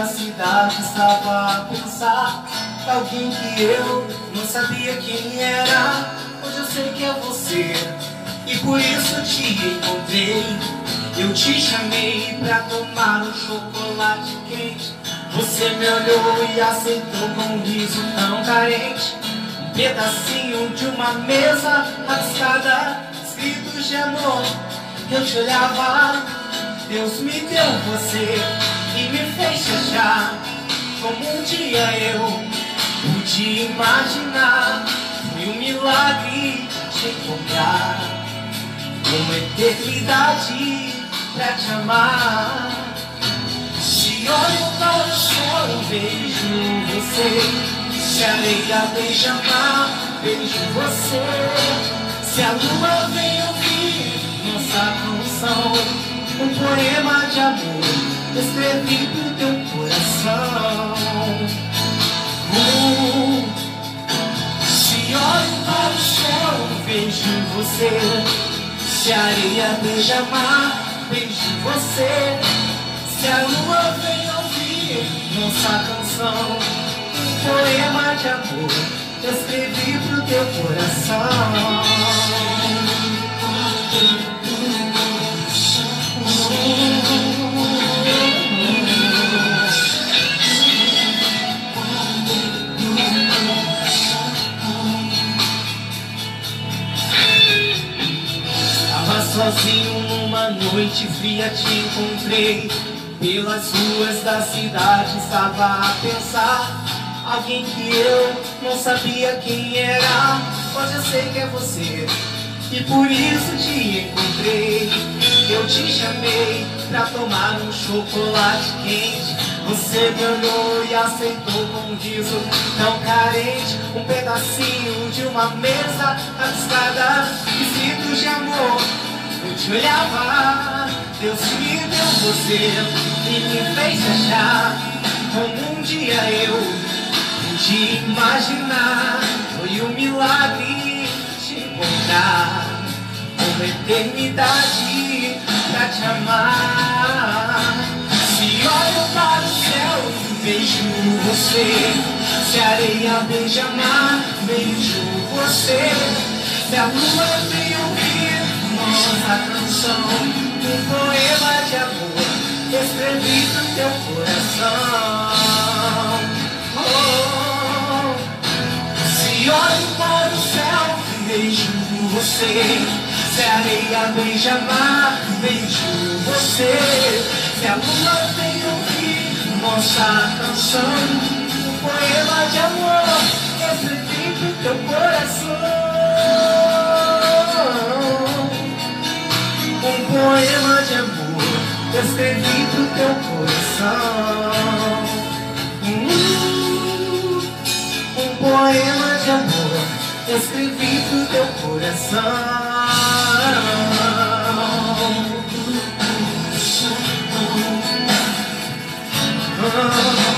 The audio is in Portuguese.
da cidade estava a pensar. Alguém que eu não sabia quem era. Hoje eu sei que é você, e por isso te encontrei. Eu te chamei pra tomar um chocolate quente. Você me olhou e aceitou com um riso tão carente. Um pedacinho de uma mesa rabiscada, escritos de amor. Eu te olhava, Deus me deu você e me fez achar como um dia eu pude imaginar. Foi um milagre te encontrar, uma eternidade pra te amar. Se olho para o céu, eu vejo você. Se a areia beija-mar, vejo você. Se a lua vem ouvir nossa canção, um poema de amor escrevi pro teu coração. Se olho para o céu, vejo você. Se a areia beija-mar, vejo você. Se a lua vem ouvir nossa canção, um poema de amor eu escrevi pro teu coração. Estava sozinho numa noite fria, te encontrei. Pelas ruas da cidade estava a pensar. Alguém que eu não sabia quem era. Hoje eu sei que é você, e por isso te encontrei. Eu te chamei pra tomar um chocolate quente. Você me olhou e aceitou com um riso tão carente. Um pedacinho de uma mesa rabiscada, escritos de amor. Eu te olhava, Deus me deu você e me fez achar como um dia eu pude imaginar. Foi um milagre te encontrar, uma eternidade pra te amar. Se olho para o céu, vejo você. Se a areia beija-mar, vejo você. Se a lua vem ouvir nossa canção, um poema de amor escrevi pro teu coração. Se olho para o céu, vejo você. Se a areia beija-mar, vejo você. Se a lua vem ouvir nossa canção, um poema de amor escrevi pro teu coração. Um poema de amor escrevi pro teu coração. Um poema de amor escrevi pro teu coração. Oh,